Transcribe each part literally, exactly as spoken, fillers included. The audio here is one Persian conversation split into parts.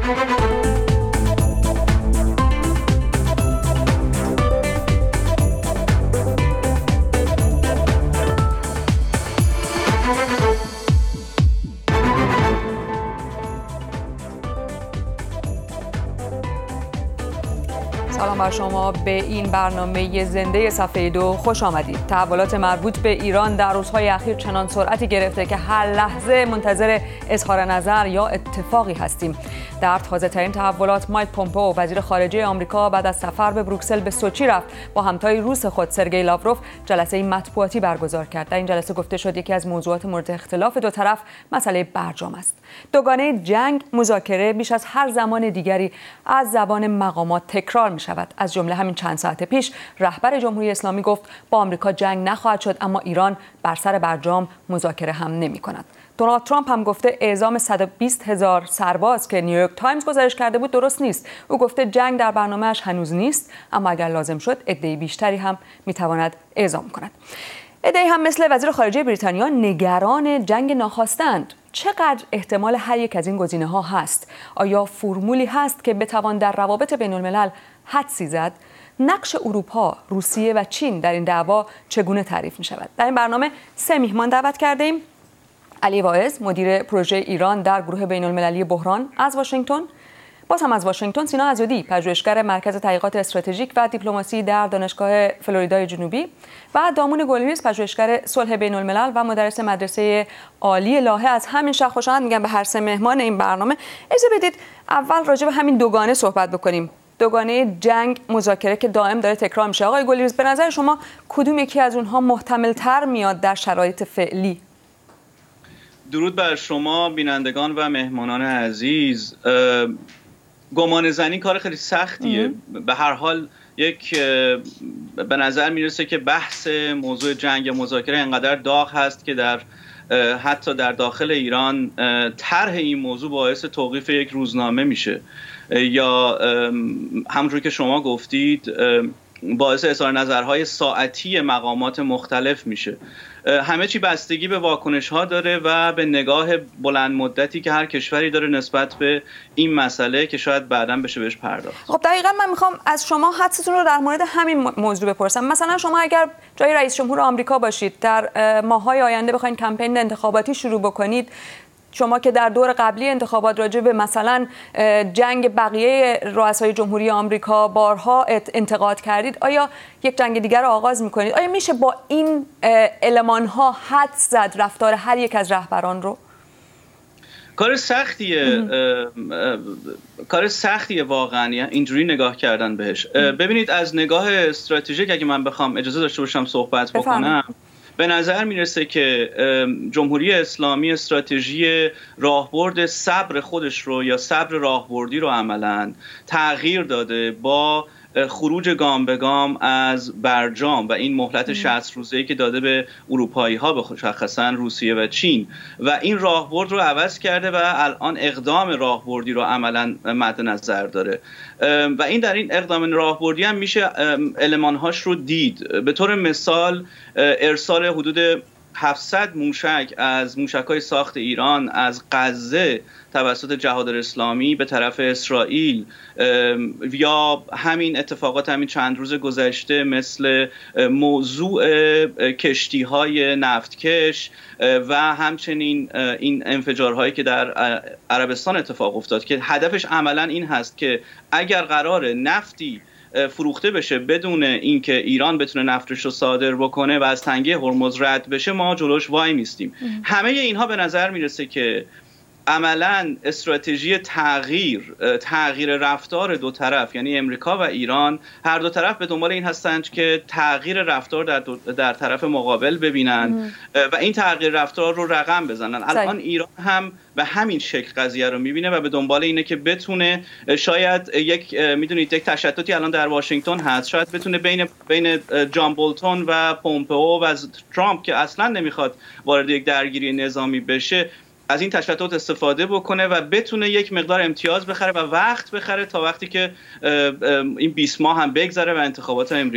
سلام بر شما، به این برنامه زنده صفحه دو خوش آمدید. تحولات مربوط به ایران در روزهای اخیر چنان سرعتی گرفته که هر لحظه منتظر اظهار نظر یا اتفاقی هستیم. در تازه ترین تحولات مایک پومپئو وزیر خارجه آمریکا بعد از سفر به بروکسل به سوچی رفت. با همتای روس خود سرگئی لاوروف جلسه مطبوعاتی برگزار کرد. در این جلسه گفته شد یکی از موضوعات مورد اختلاف دو طرف مسئله برجام است. دوگانه جنگ مذاکره بیش از هر زمان دیگری از زبان مقامات تکرار می شود. از جمله همین چند ساعت پیش رهبر جمهوری اسلامی گفت با آمریکا جنگ نخواهد شد، اما ایران بر سر برجام مذاکره هم نمی کند. دونالد ترامپ هم گفته اعزام صد و بیست هزار سرباز که نیویورک تایمز گزارش کرده بود درست نیست. او گفته جنگ در برنامه‌اش هنوز نیست، اما اگر لازم شد عده بیشتری هم میتواند اعزام کند. عده هم مثل وزیر خارجه بریتانیا نگران جنگ ناخواسته‌اند. چقدر احتمال هر یک از این گزینه‌ها هست؟ آیا فرمولی هست که بتوان در روابط بین‌الملل حدسی زد؟ نقش اروپا، روسیه و چین در این دعوا چگونه تعریف می شود؟ در این برنامه سه میهمان دعوت کرده ایم. علی واعظ، مدیر پروژه ایران در گروه بین‌المللی بحران از واشنگتن. باز هم از واشنگتن سینا عزیزی، پژوهشگر مرکز تحقیقات استراتژیک و دیپلماسی در دانشگاه فلوریدای جنوبی، و دامون گلریز، پژوهشگر صلح بین‌الملل و مدرس مدرسه عالی لاهه. از همین شهر خوش آمد میگم به هر سه مهمان این برنامه. اجازه بدید اول راجع به همین دوگانه صحبت بکنیم. دوگانه جنگ مذاکره که دائم داره تکرار میشه. آقای گلریز، به نظر شما کدوم یکی از اونها محتمل‌تر میاد در شرایط فعلی؟ درود بر شما بینندگان و مهمانان عزیز. گمان زنی کار خیلی سختیه. به هر حال یک به نظر میرسه که بحث موضوع جنگ یا مذاکره انقدر داغ هست که در حتی در داخل ایران طرح این موضوع باعث توقیف یک روزنامه میشه یا همونجور که شما گفتید باعث اظهار نظرهای ساعتی مقامات مختلف میشه. همه چی بستگی به واکنش ها داره و به نگاه بلند مدتی که هر کشوری داره نسبت به این مسئله که شاید بعداً بشه بهش پرداخت. خب دقیقاً من میخوام از شما حدستون رو در مورد همین موضوع بپرسم. مثلا شما اگر جای رئیس جمهور آمریکا باشید، در ماه‌های آینده بخواید کمپین انتخاباتی شروع بکنید، شما که در دور قبلی انتخابات راجع به مثلا جنگ بقیه رؤسای جمهوری آمریکا بارها انتقاد کردید، آیا یک جنگ دیگر رو آغاز میکنید؟ آیا میشه با این المان‌ها حدس زد رفتار هر یک از رهبران رو؟ کار سختیه کار سختیه واقعا اینجوری نگاه کردن بهش. ببینید از نگاه استراتژیک اگه من بخوام اجازه داشته باشم صحبت بکنم، به نظر میرسه که جمهوری اسلامی استراتژی راهبرد صبر خودش رو یا صبر راهبردی رو عملاً تغییر داده با خروج گام به گام از برجام و این مهلت شصت روزه‌ای که داده به اروپایی‌ها، به مشخصاً روسیه و چین، و این راهبرد رو عوض کرده و الان اقدام راهبردی رو عملاً مد نظر داره و این در این اقدام راهبردی هم میشه المان‌هاش رو دید. به طور مثال ارسال حدود هفتصد موشک از موشک‌های ساخت ایران از غزه توسط جهاد اسلامی به طرف اسرائیل، یا همین اتفاقات همین چند روز گذشته مثل موضوع کشتی‌های نفتکش و همچنین این انفجارهایی که در عربستان اتفاق افتاد که هدفش عملاً این هست که اگر قرار نفتی فروخته بشه بدون اینکه ایران بتونه نفتش رو صادر بکنه و از تنگه هرمز رد بشه، ما جلوش وای میستیم. همه اینها به نظر میرسه که عملاً استراتژی تغییر تغییر رفتار دو طرف، یعنی امریکا و ایران، هر دو طرف به دنبال این هستند که تغییر رفتار در, در طرف مقابل ببینن و این تغییر رفتار رو رقم بزنن. الان ایران هم به همین شکل قضیه رو میبینه و به دنبال اینه که بتونه شاید یک میدونید یک تشتتی الان در واشنگتن هست، شاید بتونه بین بین جان بولتون و پومپئو و ترامپ که اصلا نمیخواد وارد یک درگیری نظامی بشه از این تشتت استفاده بکنه و بتونه یک مقدار امتیاز بخره و وقت بخره تا وقتی که این بیست ماه هم بگذره و انتخابات امریکا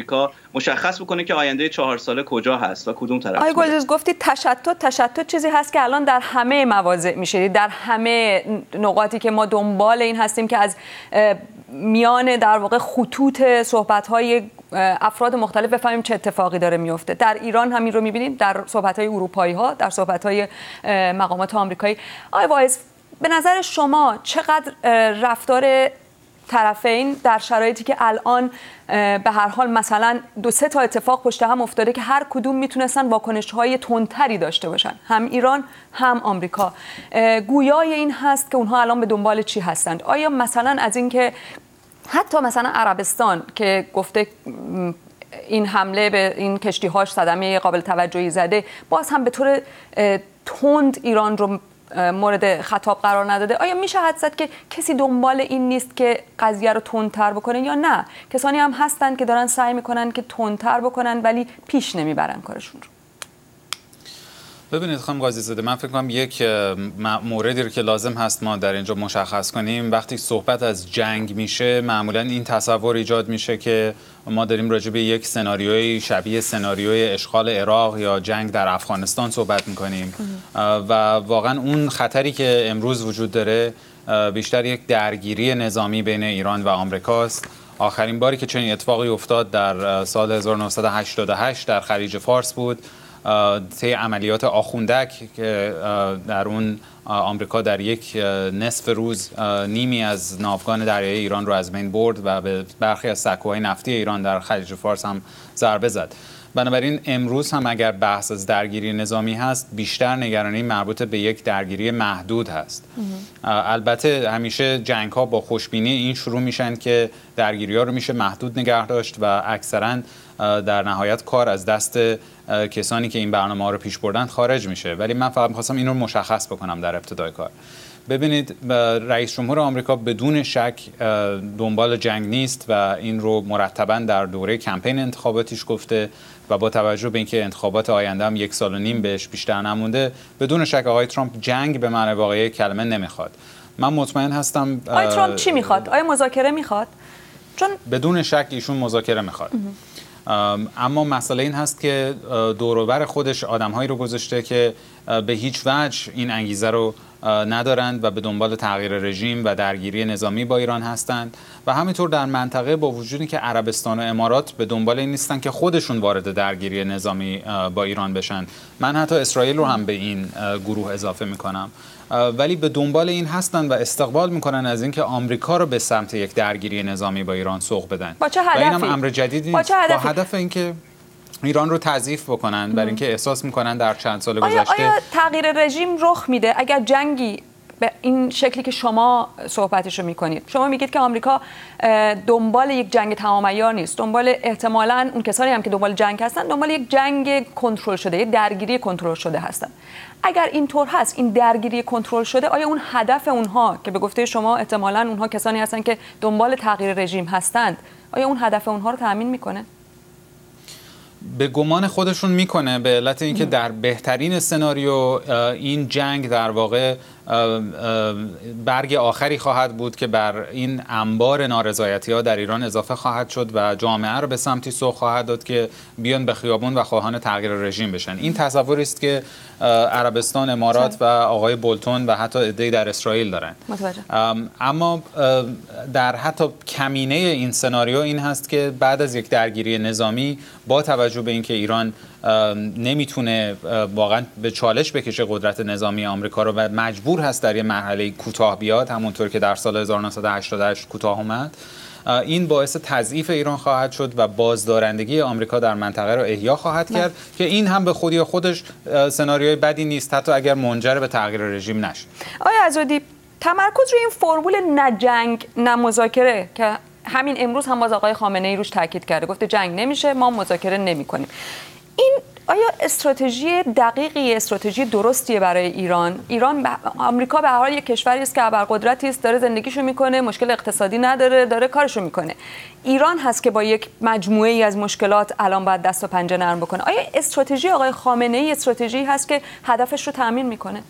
مشخص بکنه که آینده چهار ساله کجا هست و کدوم طرف. آقای گلدوز گفتید تشتت تشتت چیزی هست که الان در همه مواضع میشه، در همه نقاطی که ما دنبال این هستیم که از میان در واقع خطوط صحبت‌های افراد مختلف بفهمیم چه اتفاقی داره میفته. در ایران همین رو می‌بینیم، در صحبت‌های اروپایی‌ها، در صحبت‌های مقامات آمریکایی. آقای وایس، به نظر شما چقدر رفتار طرفین در شرایطی که الان به هر حال مثلا دو سه تا اتفاق پشت هم افتاده که هر کدوم میتونستن واکنش‌های تندتری داشته باشن، هم ایران هم آمریکا، گویای این هست که اونها الان به دنبال چی هستند؟ آیا مثلا از این که حتی مثلا عربستان که گفته این حمله به این کشتی‌هاش صدمه قابل توجهی زده، باز هم به طور تند ایران رو مورد خطاب قرار نداده، آیا میشه حد زد که کسی دنبال این نیست که قضیه رو تندتر بکنه یا نه؟ کسانی هم هستن که دارن سعی میکنن که تندتر بکنن ولی پیش نمیبرن کارشون رو. ببینید خانم قاضی زاده، من فکر کنم یک موردی رو که لازم هست ما در اینجا مشخص کنیم، وقتی صحبت از جنگ میشه معمولا این تصور ایجاد میشه که ما داریم راجع به یک سناریوی شبیه سناریوی اشغال عراق یا جنگ در افغانستان صحبت میکنیم و واقعا اون خطری که امروز وجود داره بیشتر یک درگیری نظامی بین ایران و آمریکاست. آخرین باری که چنین اتفاقی افتاد در سال هزار و نهصد و هشتاد و هشت در خلیج فارس بود، طی عملیات آخوندک که در اون آمریکا در یک نصف روز نیمی از ناوگان دریایی ایران رو از بین برد و به برخی از سکوهای نفتی ایران در خلیج فارس هم ضربه زد. بنابراین امروز هم اگر بحث از درگیری نظامی هست، بیشتر نگرانی مربوط به یک درگیری محدود هست. البته همیشه جنگ ها با خوشبینی این شروع میشن که درگیری ها رو میشه محدود نگه داشت و اکثرا در نهایت کار از دست کسانی که این برنامه ها رو پیش بردن خارج میشه. ولی من فقط می‌خواستم این رو مشخص بکنم در ابتدای کار. ببینید، رئیس جمهور آمریکا بدون شک دنبال جنگ نیست و این رو مرتباً در دوره کمپین انتخاباتیش گفته و با توجه به اینکه انتخابات آینده هم یک سال و نیم بهش بیشتر نمونده، بدون شک آقای ترامپ جنگ به معنی واقعی کلمه نمیخواد. من مطمئن هستم آقای ترامپ چی میخواد؟ آیا مذاکره میخواد؟ چون بدون شک ایشون مذاکره میخواد. اما مسئله این هست که دور و بر خودش آدم‌هایی رو گذاشته که به هیچ وجه این انگیزه رو ندارند و به دنبال تغییر رژیم و درگیری نظامی با ایران هستند و همینطور در منطقه با وجودی که عربستان و امارات به دنبال این نیستن که خودشون وارد درگیری نظامی با ایران بشن. من حتی اسرائیل رو هم به این گروه اضافه میکنم، ولی به دنبال این هستن و استقبال میکنن از اینکه آمریکا رو به سمت یک درگیری نظامی با ایران سوق بدن. با چه هدفی؟ و اینم امر جدیدی نیست. با, با هدف اینکه ایران رو تضعیف بکنن، برای اینکه احساس میکنن در چند سال آیا گذشته آیا تغییر رژیم رخ میده اگر جنگی به این شکلی که شما صحبتشو میکنید؟ شما میگید که آمریکا دنبال یک جنگ تمام عیار نیست، دنبال احتمالاً اون کسانی هم که دنبال جنگ هستن دنبال یک جنگ کنترل شده، یک درگیری کنترل شده هستن. اگر اینطور هست، این درگیری کنترل شده، آیا اون هدف اونها که به گفته شما احتمالاً اونها کسانی هستن که دنبال تغییر رژیم هستند، آیا اون هدف اونها رو تضمین میکنه؟ به گمان خودشون میکنه، به علت اینکه در بهترین سناریو این جنگ در واقع برگ آخری خواهد بود که بر این انبار نارضایتی ها در ایران اضافه خواهد شد و جامعه رو به سمتی سوق خواهد داد که بیان به خیابون و خواهان تغییر رژیم بشن. این تصوری است که عربستان، امارات و آقای بولتون و حتی عده‌ای در اسرائیل دارن. متوجه. اما در حتی کمینه این سناریو این هست که بعد از یک درگیری نظامی با توجه به اینکه ایران نمیتونه واقعا به چالش بکشه قدرت نظامی آمریکا رو و مجبور هست در یه مرحله کوتاه بیاد، همونطور که در سال هزار و نهصد و هشتاد و هشت کوتاه اومد، این باعث تضعیف ایران خواهد شد و بازدارندگی آمریکا در منطقه رو احیا خواهد کرد که این هم به خودی خودش سناریوی بدی نیست، حتی اگر منجر به تغییر رژیم نشه. آیا عزادی، تمرکز روی این فرمول نه جنگ نه مذاکره که همین امروز هم باز آقای خامنه‌ای روش تاکید کرده، گفته جنگ نمیشه، ما مذاکره نمی‌کنیم، این آیا استراتژی دقیقی، استراتژی درستیه برای ایران؟ ایران آمریکا به هر حال یک کشوری است که ابرقدرتی است، داره زندگیشو میکنه، مشکل اقتصادی نداره، داره کارشو میکنه. ایران هست که با یک مجموعه ای از مشکلات الان باید دست و پنجه نرم بکنه. آیا استراتژی آقای خامنه‌ای استراتژی هست که هدفش رو تامین میکنه؟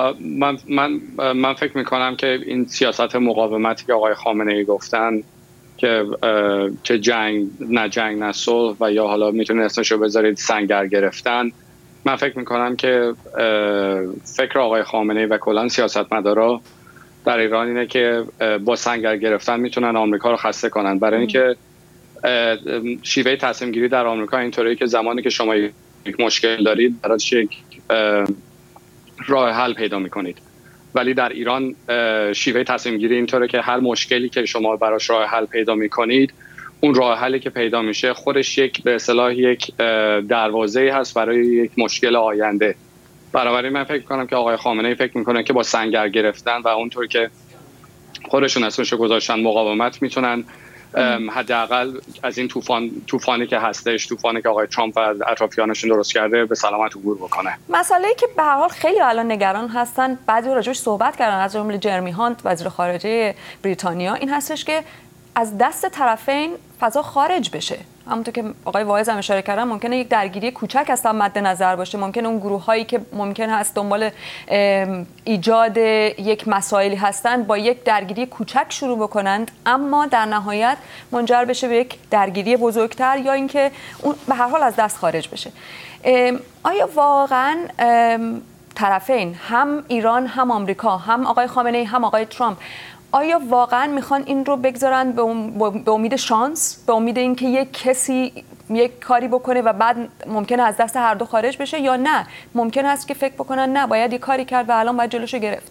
من من من فکر میکنم که این سیاست مقاومتی که آقای خامنه‌ای گفتن که چه جنگ نه جنگ نه صلح و یا حالا میتونید اسمشو بذارید سنگر گرفتن. من فکر میکنم که فکر آقای خامنه‌ای و کلا سیاستمدارا در ایران اینه که با سنگر گرفتن میتونن آمریکا رو خسته کنن، برای اینکه شیوه تصمیم گیری در آمریکا اینطوریه که زمانی که شما یک مشکل دارید براش یک راه حل پیدا میکنید، ولی در ایران شیوه تصمیم گیری اینطوره که هر مشکلی که شما براش راه حل پیدا میکنید، اون راه حلی که پیدا میشه خودش یک به اصطلاح یک دروازه‌ای هست برای یک مشکل آینده. بنابراین من فکر میکنم که آقای خامنه‌ای فکر میکنه که با سنگر گرفتن و اونطور که خودشون اسمشو گذاشتن مقاومت میتونن حداقل از این طوفان طوفانی که هستش، طوفانی که آقای ترامپ و اطرافیانشون درست کرده، به سلامت عبور بکنه. مسئله‌ای که به هر حال خیلی الان نگران هستن، بعضی راجعش صحبت کردن، از جمله جرمی هانت وزیر خارجه بریتانیا، این هستش که از دست طرفین فضا خارج بشه. همونطور که آقای واعظ هم اشاره کردن، ممکنه یک درگیری کوچک اصلا مد نظر باشه، ممکنه اون گروه هایی که ممکن هست دنبال ایجاد یک مسائلی هستند با یک درگیری کوچک شروع بکنند، اما در نهایت منجر بشه به یک درگیری بزرگتر یا اینکه اون به هر حال از دست خارج بشه. آیا واقعا طرفین، هم ایران هم آمریکا، هم آقای خامنه‌ای هم آقای ترامپ، آیا واقعا میخوان این رو بگذارن به امید شانس، به امید اینکه یک کسی یک کاری بکنه و بعد ممکنه از دست هر دو خارج بشه، یا نه ممکن است که فکر بکنن نه باید یک کاری کرد و الان باید جلوشو گرفت؟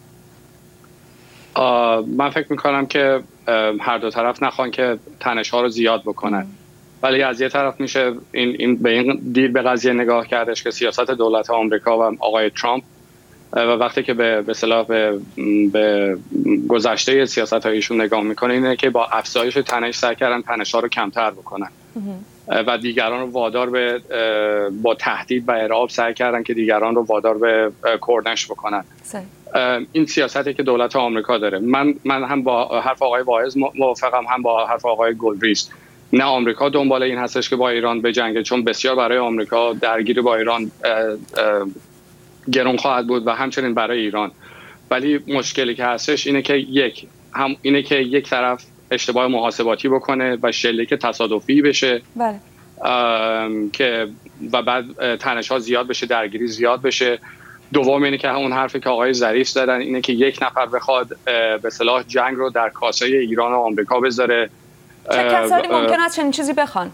من فکر میکنم که هر دو طرف نخوان که تنش ها رو زیاد بکنن، ولی از یه طرف میشه این, این به این دید به قضیه نگاه کردش که سیاست دولت آمریکا و آقای ترامپ و وقتی که به به اصطلاح به, به گذشته سیاست هایشون نگاه میکنه اینه که با افزایش تنش سعی کردن تنش ها رو کمتر بکنن و دیگران رو وادار به با تهدید و ارعاب سعی کردن که دیگران رو وادار به کرنش بکنن. این سیاستی که دولت آمریکا داره. من من هم با حرف آقای واعظ موافقم، هم با حرف آقای گلدریز. نه آمریکا دنبال این هستش که با ایران بجنگه، چون بسیار برای آمریکا درگیری با ایران گران خواهد بود و همچنین برای ایران. ولی مشکلی که هستش اینه که یک هم اینه که یک طرف اشتباه محاسباتی بکنه و شلیک تصادفی بشه. بله. که و بعد تنش ها زیاد بشه، درگیری زیاد بشه. دوم اینه که همون حرفی که آقای ظریف زدن اینه که یک نفر بخواد به اصطلاح جنگ رو در کاسه ایران و آمریکا بذاره. چه کسانی ممکن است چنین چیزی بخوان؟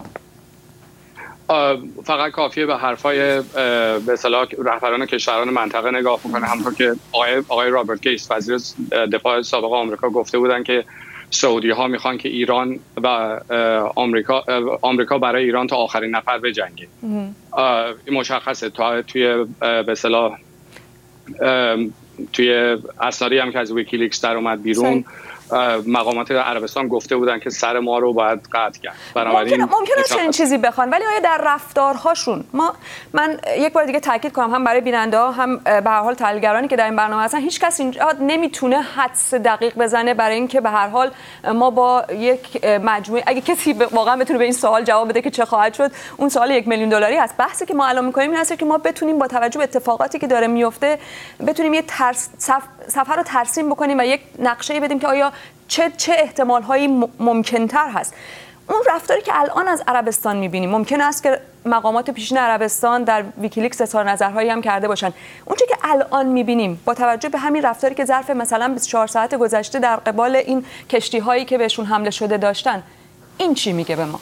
فقط کافیه به حرفای به اصطلاح رهبران کشوران منطقه نگاه بکنه. همونطور که آقای آقای رابرت گیتس وزیر دفاع سابق آمریکا گفته بودن که سعودی ها میخوان که ایران و آمریکا آمریکا برای ایران تا آخرین نفر بجنگه. این مشخصه. تا توی به اصطلاح توی اسنادی هم که از ویکیلیکس در اومد بیرون، مقامات عربستان گفته بودن که سر ما رو باید قطع کرد. ممکنه ممکنه چنین چیزی بخوان، ولی آیا در رفتارهاشون ما من یک بار دیگه تاکید کنم هم برای بیننده‌ها هم به هر حال تحلیلگرانی که در این برنامه هستن، هیچ کس اینجا نمیتونه حدس دقیق بزنه برای اینکه به هر حال ما با یک مجموعه، اگه کسی واقعا بتونه به این سوال جواب بده که چه خواهد شد، اون سوال یک میلیون دلاری است. بحثی که ما الان می‌کنیم این هست که ما بتونیم با توجه به اتفاقاتی که داره میفته بتونیم یه ترس سفر رو ترسیم بکنیم و یک نقشه‌ای بدیم که آیا چه چه احتمال‌هایی ممکن‌تر هست. اون رفتاری که الان از عربستان می‌بینیم ممکن است که مقامات پیشین عربستان در ویکیلیکس اظهار نظرهایی هم کرده باشن. اون چیزی که الان می‌بینیم با توجه به همین رفتاری که ظرف مثلا بیست و چهار ساعت گذشته در قبال این کشتی‌هایی که بهشون حمله شده داشتن، این چی میگه به ما؟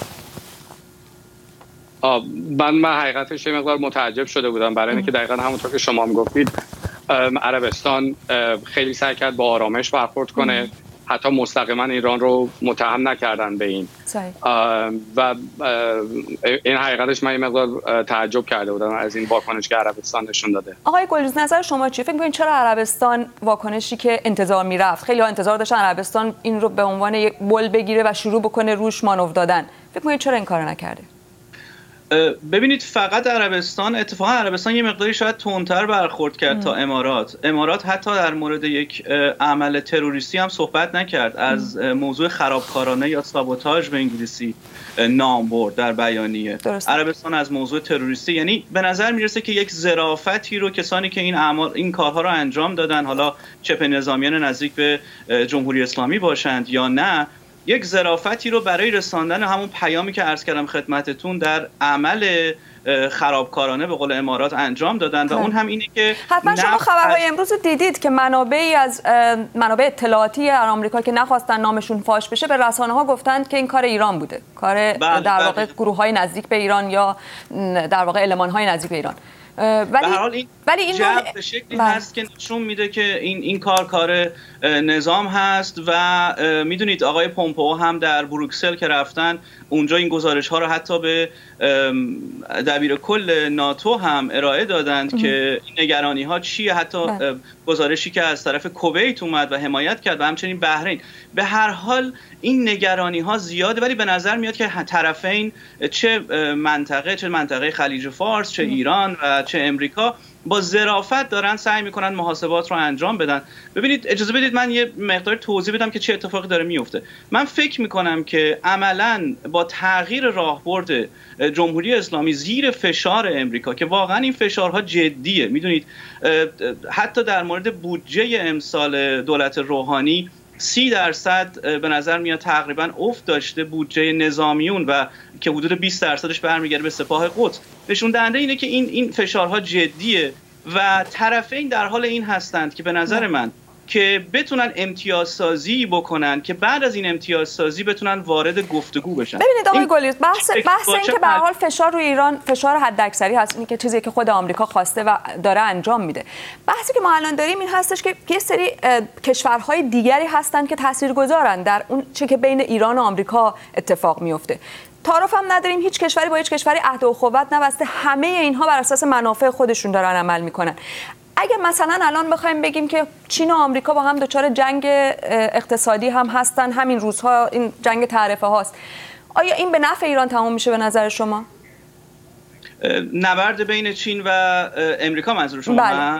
من من حقیقتش یه مقدار متعجب شده بودم، برای اینکه دقیقاً همونطور که شما میگفتید عربستان خیلی سعی کرد با آرامش برخورد کنه. ام. حتی مستقیما ایران رو متهم نکردن به این صحیح. و این حقیقتش من یه مقدار تعجب کرده بودم از این واکنشی که عربستان نشون داده. آقای گلدریز نظر شما چیه؟ فکر می‌کنید چرا عربستان واکنشی که انتظار میرفت، خیلی ها انتظار داشتن عربستان این رو به عنوان یک بل بگیره و شروع بکنه روش مانور دادن، فکر می‌کنید چرا این کارو نکرده؟ ببینید فقط عربستان، اتفاقا عربستان یه مقداری شاید تندتر برخورد کرد ام. تا امارات. امارات حتی در مورد یک عمل تروریستی هم صحبت نکرد، از ام. موضوع خرابکارانه یا سابوتاژ به انگلیسی نام برد در بیانیه. درست. عربستان از موضوع تروریستی، یعنی به نظر میرسه که یک ظرافتی رو کسانی که این اعمال این کارها رو انجام دادن، حالا چپ نظامیان نزدیک به جمهوری اسلامی باشند یا نه، یک ظرافتی رو برای رساندن همون پیامی که عرض کردم خدمتتون در عمل خرابکارانه به قول امارات انجام دادن و اون هم اینه که حتما شما خبرهای امروز دیدید که منابعی از منابع اطلاعاتی آمریکا که نخواستن نامشون فاش بشه به رسانه ها گفتند که این کار ایران بوده، کار بله در واقع بله. گروه های نزدیک به ایران یا در واقع المان های نزدیک به ایران. ولی حال این ولی این جو به شکلی هست که نشون میده که این این کار کار نظام هست و میدونید آقای پومپئو هم در بروکسل که رفتن اونجا این گزارش ها رو حتی به دبیر کل ناتو هم ارائه دادند ام. که این نگرانی ها چیه، حتی ام. گزارشی که از طرف کویت اومد و حمایت کرد و همچنین بحرین. به هر حال این نگرانی ها زیاده، ولی به نظر میاد که طرفین چه منطقه چه منطقه خلیج فارس چه ام. ایران و چه امریکا با ظرافت دارن سعی میکنن محاسبات رو انجام بدن. ببینید اجازه بدید من یه مقدار توضیح بدم که چه اتفاقی داره میفته. من فکر میکنم که عملاً با تغییر راهبرد جمهوری اسلامی زیر فشار امریکا که واقعا این فشارها جدیه، میدونید حتی در مورد بودجه امسال دولت روحانی سی درصد به نظر میاد تقریبا افت داشته بودجه نظامیون و که حدود بیست درصدش برمیگرده به سپاه قدس. نشون دهنده اینه که این این فشارها جدیه و طرفین در حال این هستند که به نظر من که بتونن امتیازسازی بکنن که بعد از این امتیازسازی بتونن وارد گفتگو بشن. ببینید آقای گلیوس، بحث بحث این که به هر حال فشار روی ایران فشار حداکثری هست، این که چیزی که خود آمریکا خواسته و داره انجام میده. بحثی که ما الان داریم این هستش که یه سری کشورهای دیگری هستن که تاثیرگذارن در اون چه که بین ایران و آمریکا اتفاق میفته. تعارف هم نداریم، هیچ کشوری با هیچ کشوری عهد و اخوت نبسته، همه اینها بر اساس منافع خودشون دارن عمل میکنن. اگه مثلا الان بخوایم بگیم که چین و آمریکا با هم دچار جنگ اقتصادی هم هستن، همین روزها این جنگ تعرفه هاست، آیا این به نفع ایران تمام میشه به نظر شما؟ نبرد بین چین و امریکا منظور شما؟ بله.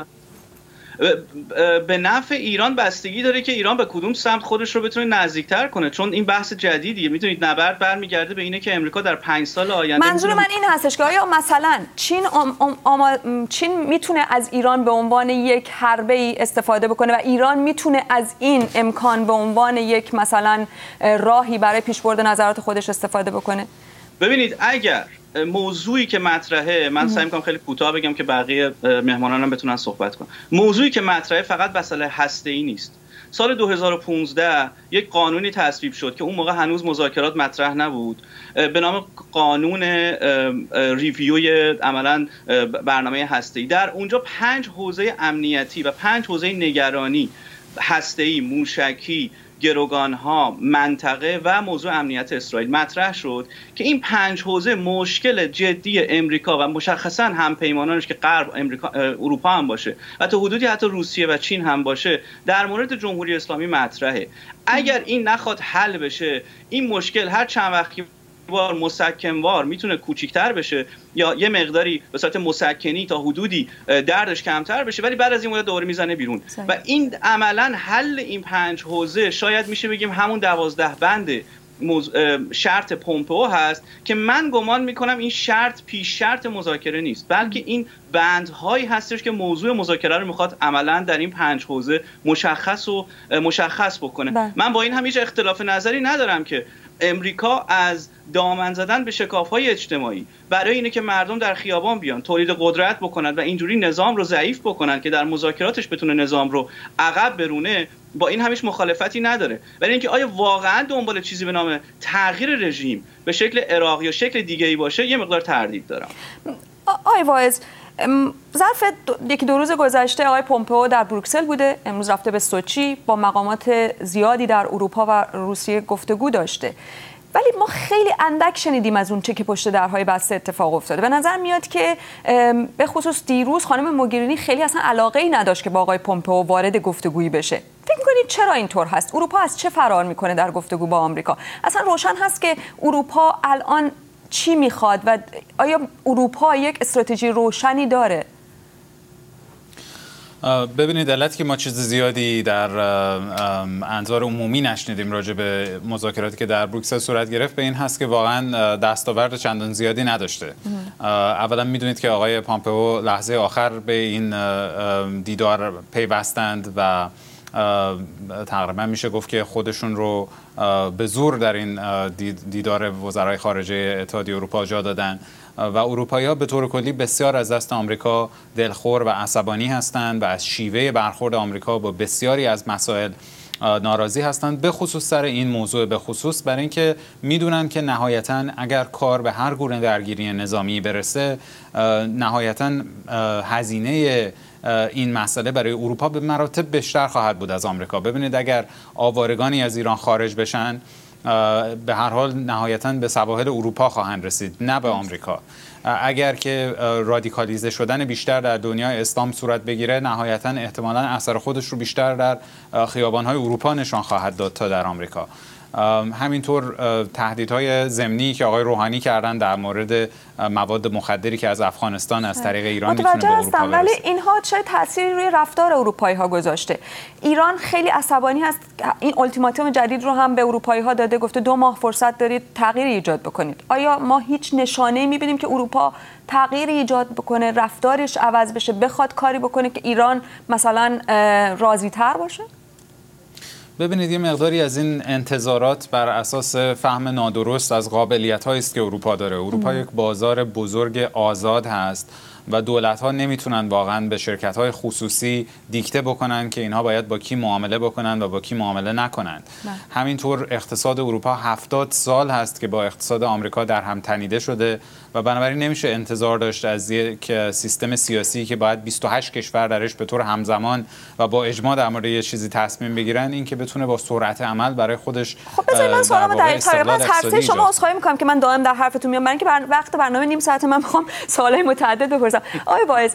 به نفع ایران بستگی داره که ایران به کدوم سمت خودش رو بتونه نزدیکتر کنه، چون این بحث جدیدیه. میدونید نبرد برمیگرده به اینه که امریکا در پنج سال آینده منظور من این هستش که آیا مثلا چین آم آم آم چین میتونه از ایران به عنوان یک حربه‌ای استفاده بکنه و ایران میتونه از این امکان به عنوان یک مثلا راهی برای پیشبرد نظرات خودش استفاده بکنه؟ ببینید اگر موضوعی که مطرحه، من سعی می‌کنم خیلی کوتاه بگم که بقیه مهمانانم بتونن صحبت کنن. موضوعی که مطرحه فقط مسئله هسته‌ای نیست. سال دو هزار و پانزده یک قانونی تصویب شد که اون موقع هنوز مذاکرات مطرح نبود به نام قانون ریویوی عملاً برنامه هسته‌ای. در اونجا پنج حوزه امنیتی و پنج حوزه نگرانی هسته‌ای، موشکی، گروگان‌ها، منطقه و موضوع امنیت اسرائیل مطرح شد که این پنج حوزه مشکل جدی امریکا و مشخصاً همپیمانانش که غرب امریکا اروپا هم باشه و تا حدودی حتی روسیه و چین هم باشه در مورد جمهوری اسلامی مطرحه. اگر این نخواد حل بشه، این مشکل هر چند وقتی وار مسکنوار میتونه کوچیک‌تر بشه یا یه مقداری به صورت مسکنی تا حدودی دردش کمتر بشه، ولی بعد از این مدت دوباره میزنه بیرون. صحیح. و این عملاً حل این پنج حوزه شاید میشه بگیم همون دوازده بند شرط پومپئو هست که من گمان میکنم این شرط پیش شرط مذاکره نیست، بلکه این بندهایی هستش که موضوع مذاکره رو میخواد عملاً در این پنج حوزه مشخص و مشخص بکنه. بله. من با این هم هیچ اختلاف نظری ندارم که امریکا از دامن زدن به شکاف‌های اجتماعی برای اینه که مردم در خیابان بیان تولید قدرت بکنن و اینجوری نظام رو ضعیف بکنن که در مذاکراتش بتونه نظام رو عقب برونه، با این همیش مخالفتی نداره. ولی اینکه آیا واقعا دنبال چیزی به نام تغییر رژیم به شکل عراق یا شکل دیگه‌ای باشه، یه مقدار تردید دارم. آقای واعظ، ظرف یکی دو روز گذشته آقای پومپئو در بروکسل بوده، امروز رفته به سوچی، با مقامات زیادی در اروپا و روسیه گفتگو داشته، ولی ما خیلی اندک شنیدیم از اون چه که پشت درهای بسته اتفاق افتاده. به نظر میاد که به خصوص دیروز خانم موگرینی خیلی اصلا علاقه ای نداشت که با آقای پومپئو وارد گفتگویی بشه. فکر می‌کنید چرا اینطور هست؟ اروپا از چه فرار میکنه در گفتگو با آمریکا؟ اصلا روشن هست که اروپا الان چی میخواد و آیا اروپا یک استراتژی روشنی داره؟ ببینید، علت که ما چیز زیادی در انظار عمومی نشنیدیم راجع به مذاکراتی که در بروکسل صورت گرفت به این هست که واقعا دستاورد چندان زیادی نداشته. اولا میدونید که آقای پومپئو لحظه آخر به این دیدار پیوستند و تقریبا میشه گفت که خودشون رو به زور در این دیدار وزرای خارجه اتحادیه اروپا جا دادن و اروپایی‌ها به طور کلی بسیار از دست آمریکا دلخور و عصبانی هستند و از شیوه برخورد آمریکا با بسیاری از مسائل ناراضی هستند، به خصوص سر این موضوع، به خصوص برای اینکه میدونن که نهایتاً اگر کار به هر گونه درگیری نظامی برسه نهایتاً هزینه این مسئله برای اروپا به مراتب بیشتر خواهد بود از آمریکا. ببینید اگر آوارگانی از ایران خارج بشن به هر حال نهایتاً به سواحل اروپا خواهند رسید، نه به آمریکا. اگر که رادیکالیزه شدن بیشتر در دنیای اسلام صورت بگیره نهایتاً احتمالاً اثر خودش رو بیشتر در خیابان‌های اروپا نشان خواهد داد تا در آمریکا. همینطور تهدیدهای ضمنی که آقای روحانی کردن در مورد مواد مخدری که از افغانستان از طریق ایران میتونه به اروپا برسه. ولی اینها چه تأثیری روی رفتار اروپایی‌ها گذاشته؟ ایران خیلی عصبانی هست، این التیماتوم جدید رو هم به اروپایی‌ها داده، گفته دو ماه فرصت دارید تغییر ایجاد بکنید. آیا ما هیچ نشانه‌ای می‌بینیم که اروپا تغییر ایجاد بکنه، رفتارش عوض بشه، بخواد کاری بکنه که ایران مثلا راضی‌تر باشه؟ ببینید یه مقداری از این انتظارات بر اساس فهم نادرست از قابلیت‌هایی است که اروپا داره. اروپا یک بازار بزرگ آزاد هست و دولت‌ها نمیتونن واقعاً به شرکت‌های خصوصی دیکته بکنن که اینها باید با کی معامله بکنن و با کی معامله نکنن. همینطور اقتصاد اروپا هفتاد سال هست که با اقتصاد آمریکا در هم تنیده شده و بنابراین نمیشه انتظار داشت از یک سیستم سیاسی که باید بیست و هشت کشور درش به طور همزمان و با اجماع در مورد یه چیزی تصمیم بگیرن این که بتونه با سرعت عمل برای خودش. خب بذارید من سوالم در این طریق از هر شما عذرخواهی می‌کنم که من دائم در حرفتون میام، برای اینکه وقت برنامه نیم ساعت من می‌خوام سوالای متعدد بپرسم. آقای واعظ،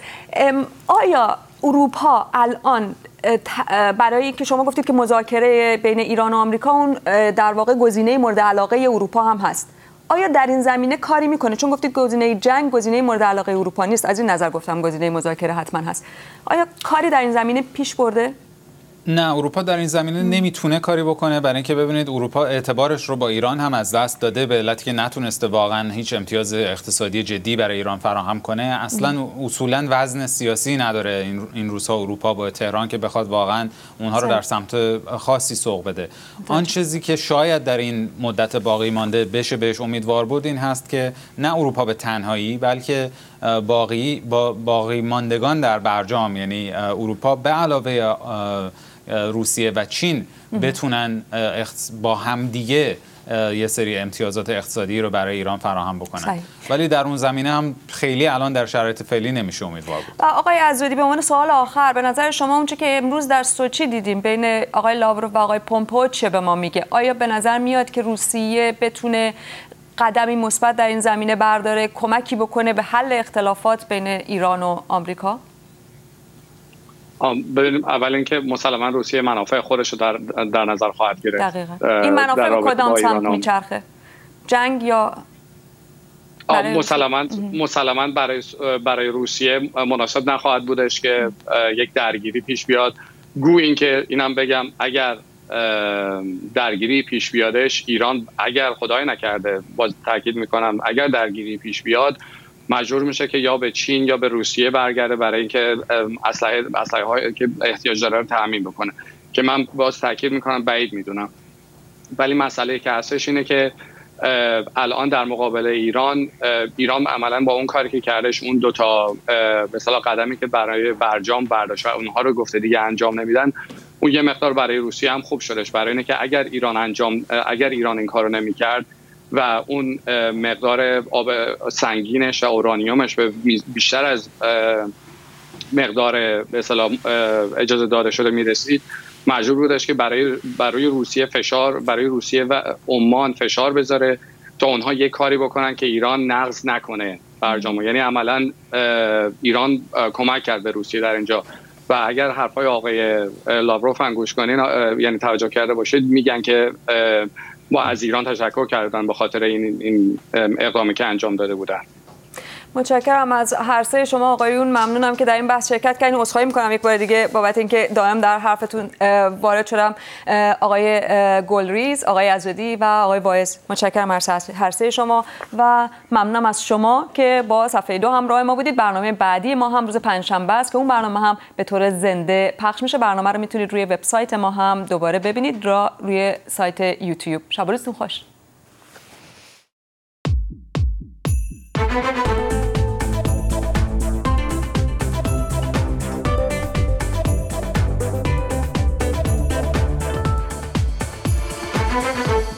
آیا اروپا الان برای اینکه شما گفتید که مذاکره بین ایران و آمریکا اون در واقع گزینه مورد علاقه اروپا هم هست، آیا در این زمینه کاری میکنه؟ چون گفتید گزینه جنگ گزینه مورد علاقه اروپا نیست، از این نظر گفتم گزینه مذاکره حتما هست. آیا کاری در این زمینه پیش برده؟ نه، اروپا در این زمینه نمیتونه کاری بکنه، برای اینکه ببینید اروپا اعتبارش رو با ایران هم از دست داده به علتی که نتونسته واقعا هیچ امتیاز اقتصادی جدی برای ایران فراهم کنه. اصلا اصولا وزن سیاسی نداره این این روزها اروپا با تهران که بخواد واقعا اونها رو در سمت خاصی سوق بده. آن چیزی که شاید در این مدت باقی مانده بشه بهش امیدوار بود این هست که نه اروپا به تنهایی بلکه باقی با باقی ماندگان در برجام، یعنی اروپا به علاوه روسیه و چین بتونن با همدیگه یه سری امتیازات اقتصادی رو برای ایران فراهم بکنن. صحیح. ولی در اون زمینه هم خیلی الان در شرایط فعلی نمیشه امیدوار بود. آقای عزودی، به عنوان سوال آخر، به نظر شما اون چه که امروز در سوچی دیدیم بین آقای لاوروف و آقای پومپئو چه به ما میگه؟ آیا به نظر میاد که روسیه بتونه قدمی مثبت در این زمینه برداره، کمکی بکنه به حل اختلافات بین ایران و آمریکا؟ ببینیم اول اینکه مسلما روسیه منافع خودش رو در در نظر خواهد گرفت. دقیقاً. این منافع به کدام سمت میچرخه؟ جنگ یا مسلما مسلما برای برای روسیه مناسب نخواهد بودش که یک درگیری پیش بیاد. گو اینکه اینم بگم اگر درگیری پیش بیادش، ایران اگر خدای نکرده، باز تاکید میکنم اگر درگیری پیش بیاد، مجبور میشه که یا به چین یا به روسیه برگرده برای اینکه اسلحه اسلحه هایی که احتیاج داره رو تامین بکنه، که من باز تاکید میکنم بعید میدونم. ولی مسئله که هستش اینه که الان در مقابل ایران ایران عملا با اون کاری که کردش، اون دو تا به اصطلاح قدمی که برای برجام برداشت و اونها رو گفته دیگه انجام نمیدن، اون یه مقدار برای روسیه هم خوب شدش، برای اینکه اگر ایران انجام اگر ایران این کارو نمیکرد و اون مقدار آب سنگینش و اورانیومش به بیشتر از مقدار به اصطلاح اجازه داده شده میرسید، مجبور بودش که برای برای روسیه فشار برای روسیه و عمان فشار بذاره تا اونها یک کاری بکنن که ایران نقض نکنه برجامو. یعنی عملا ایران کمک کرد به روسیه در اینجا. و اگر حرفای آقای لاوروف هم گوش کنین، یعنی توجه کرده باشید، میگن که ما از ایران تشکر کردن به خاطر این این اقدامی که انجام داده بودن. متشکرم از هر سه شما آقایون، ممنونم که در این بحث شرکت کردین. عذرخواهی می‌کنم یک بار دیگه بابت اینکه دائم در حرفتون وارد شدم. آقای گلریز، آقای عزودی و آقای واعظ، متشکرم هر سه شما و ممنونم از شما که با صفحه دو همراه ما بودید. برنامه بعدی ما هم روز پنجشنبه است که اون برنامه هم به طور زنده پخش میشه. برنامه رو میتونید روی وبسایت ما هم دوباره ببینید، را روی سایت یوتیوب. شب و روزتون خوش. Thank you.